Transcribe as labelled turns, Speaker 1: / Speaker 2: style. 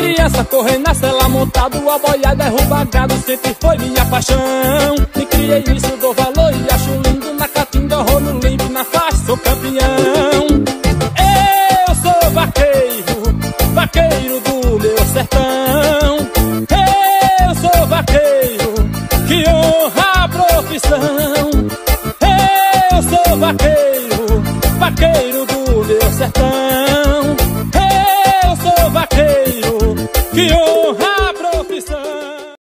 Speaker 1: criança correndo na cela montado, a boia derruba gado, sempre foi minha paixão. Me criei nisso, dou valor e acho lindo. Na caatinga, rolo limpo, na faixa sou campeão. Eu sou vaqueiro, vaqueiro do meu sertão. Eu sou vaqueiro, que honra a profissão. Eu sou vaqueiro, vaqueiro do meu sertão.